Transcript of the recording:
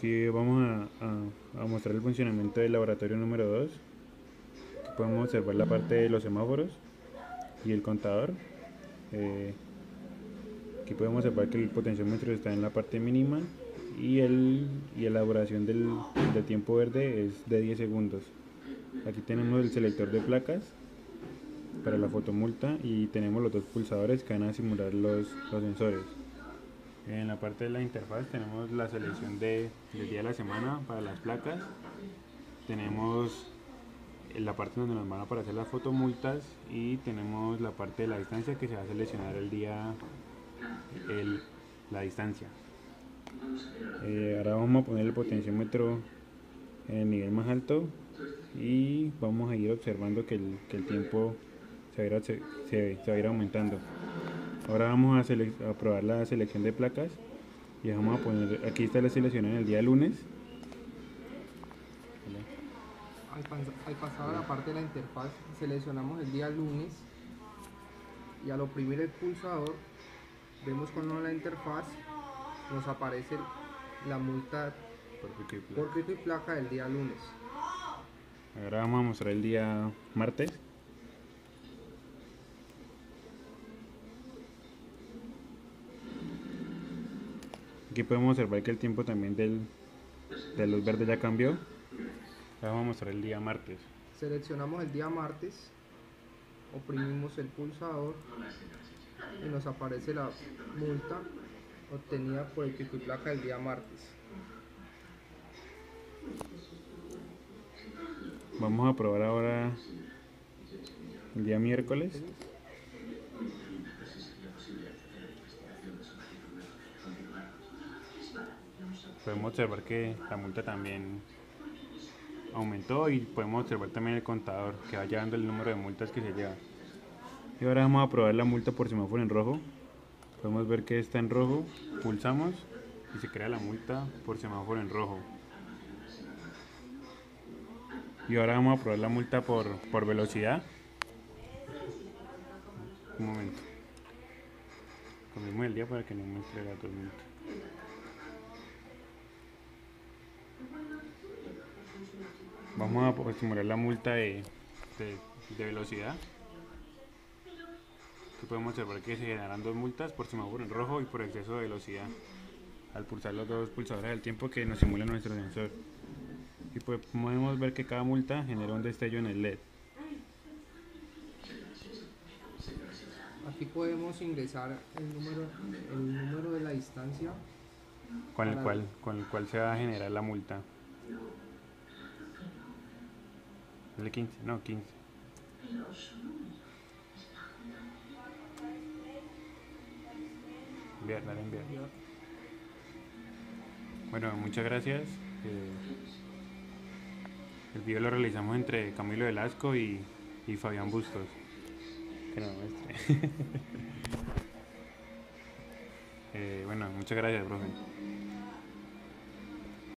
Aquí vamos a mostrar el funcionamiento del laboratorio número 2. Aquí podemos observar la parte de los semáforos y el contador. Aquí podemos observar que el potenciómetro está en la parte mínima y la duración del tiempo verde es de 10 segundos. Aquí tenemos el selector de placas para la fotomulta y tenemos los dos pulsadores que van a simular los sensores. En la parte de la interfaz tenemos la selección del día de la semana para las placas. Tenemos la parte donde nos van a aparecer las fotomultas y tenemos la parte de la distancia que se va a seleccionar el día, la distancia. Ahora vamos a poner el potenciómetro en el nivel más alto y vamos a ir observando que el tiempo se va a ir aumentando. Ahora vamos a probar la selección de placas y vamos a poner, aquí está la selección en el día lunes. Al pasar a la parte de la interfaz seleccionamos el día lunes y al oprimir el pulsador vemos cuando en la interfaz nos aparece la multa por pico y placa del día lunes. Ahora vamos a mostrar el día martes. Aquí podemos observar que el tiempo también de luz verde ya cambió. Ahora vamos a mostrar el día martes. Seleccionamos el día martes, oprimimos el pulsador y nos aparece la multa obtenida por el pico y placa del día martes. Vamos a probar ahora el día miércoles. Podemos observar que la multa también aumentó y podemos observar también el contador que va llevando el número de multas que se lleva. Y ahora vamos a probar la multa por semáforo en rojo. Podemos ver que está en rojo, pulsamos y se crea la multa por semáforo en rojo. Y ahora vamos a probar la multa por velocidad. Un momento. Cambiemos el día para que no muestre la tormenta. Vamos a simular la multa de velocidad. Aquí podemos observar que se generan dos multas por semáforo en rojo y por exceso de velocidad al pulsar los dos pulsadores al tiempo que nos simula nuestro sensor. Y podemos ver que cada multa genera un destello en el LED. Aquí podemos ingresar el número de la distancia con el cual se va a generar la multa. ¿El 15? No, 15. Dale enviar. Bueno, muchas gracias. El video lo realizamos entre Camilo Velasco y Fabián Bustos. Que no muestre. Bueno, muchas gracias, profe.